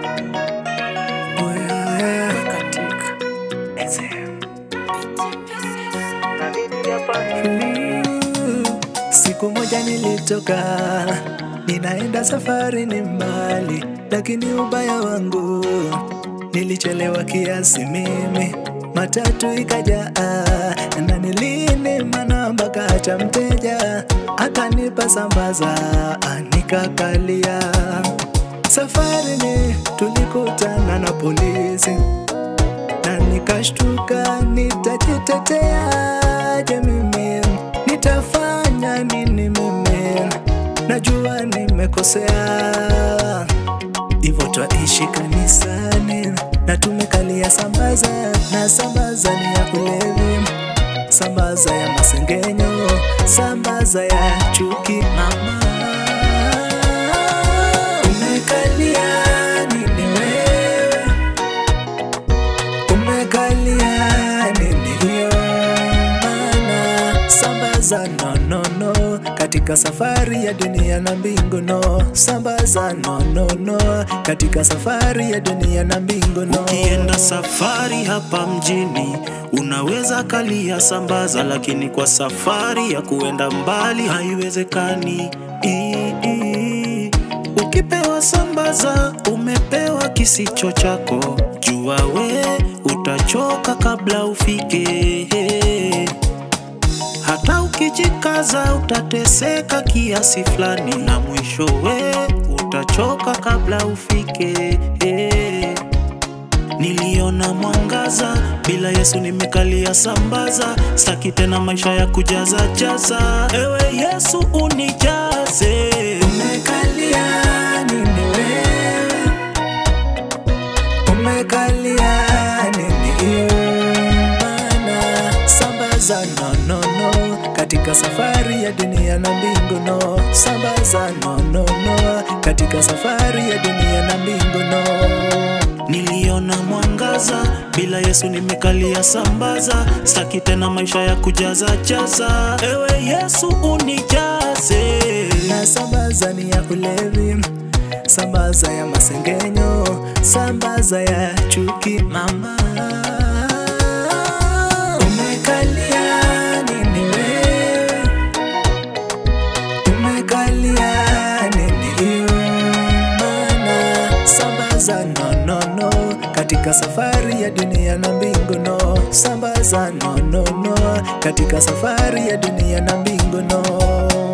Siku moja nilitoka, ninaenda safari ni mbali, lakini ubaya wangu nilichelewa kiasi mimi. Matatu ikajaa na nilinima namba kata mteja akanipa sambaza nikakalia. Safari ni tulikutana na polisi na nikashtuka, nitajiteteaje mimi? Nitafanya nini mimi? Najua nimekosea. Hivyo twaishi kanisani na tumekalia sambaza, na sambaza ni ya kulevi, sambaza ya masengenyo, sambaza ya chuki. Mama, umekalia nini wewe? Umekalia nini hiyo? Mana sambaza no katika safari ya dunia na mbingu no. Sambaza no katika safari ya dunia na mbingu no. Ukienda safari hapa mjini unaweza kalia sambaza, lakini kwa safari ya kuenda mbali haiwezekani. Ukipewa sambaza umepewa kisicho chako, jua we utachoka kabla ufike. Hata ukijikaza utateseka kiasi fulani, na mwisho we utachoka kabla ufike. Niliona mwangaza, bila Yesu nimekalia sambaza. Sitaki tena maisha ya kujaza jaza, ewe Yesu unijaze. Umekalia nini wewe? Umekalia nini hiyo? Mana sambaza no katika safari ya dunia na mbingu no. Sambaza no katika safari ya dunia na mbingu no. Niliona mwangaza, bila Yesu nimekalia sambaza. Sitaki tena maisha ya kujaza jaza, ewe Yesu unijaze. Na sambaza ni ya ulevi, sambaza ya masengenyo, sambaza ya chuki. Mama, umekalia nini wewe? Umekalia nini hiyo? Mana sambaza no katika safari ya dunia na mbingu no. Sambaza no katika safari ya dunia na mbingu no.